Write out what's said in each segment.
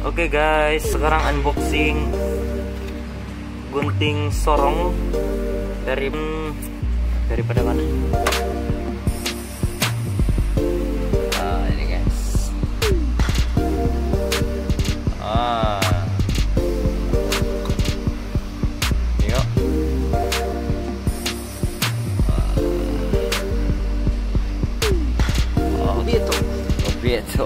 Oke guys, sekarang unboxing gunting sorong daripada mana? Ini guys. Yuk. Beto.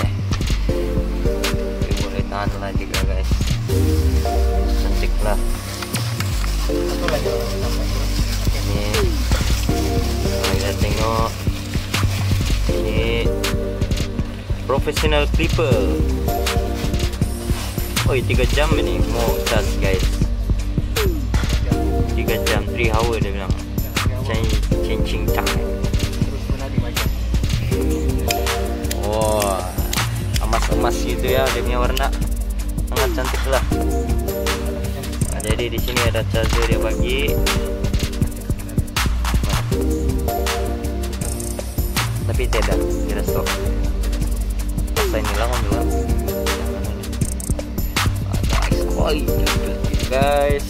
Tahan lah juga guys, cantik lah. Ini kita tengok, ini professional clipper. Oh 3 jam ini mau cas guys, 3 jam 3 hour dia bilang. Changing time. Wah, emas gitu ya, dia punya warna sangat cantik lah. Nah, jadi di sini ada charger dia bagi. Tapi tidak stok. Masa inilah ambil. Ada sekali guys.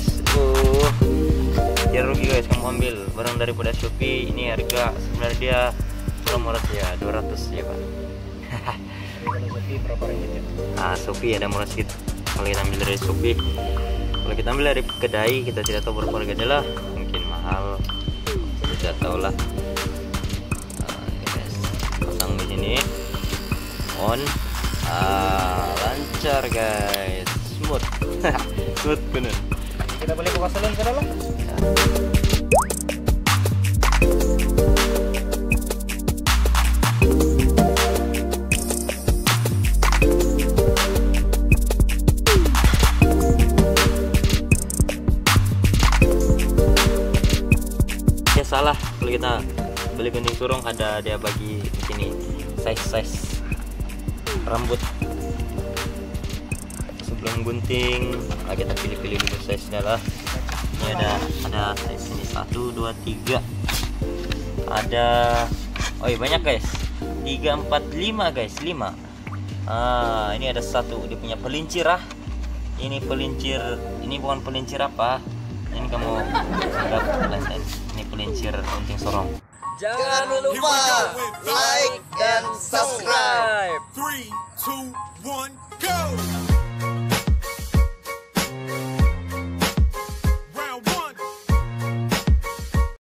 Ya rugi guys kamu ambil barang daripada Shopee. Ini harga sebenarnya dia murah ya, 200 ya Pak. Shopee ada murah sedikit kalau kita ambil dari Shopee. Kalau kita ambil dari kedai kita tidak tahu berapa harganya lah, mungkin mahal, kita tidak tahu lah. Guys, pasang di sini, on, lancar guys, smooth, smooth bener. Kita boleh buka salon ke dalam? Salah kalau kita beli gunting sorong ada dia bagi di sini size rambut sebelum gunting. Kita pilih dulu size nya lah. Ini ada size ini 1 2 3 ada, oh iya banyak guys, 3 4 5 guys, 5. Ini ada satu dia punya pelincir ini pelincir, ini bukan pelincir apa ini, kamu anggap ini pelincir gunting sorong. Jangan lupa like dan subscribe. 3, 2, 1, go!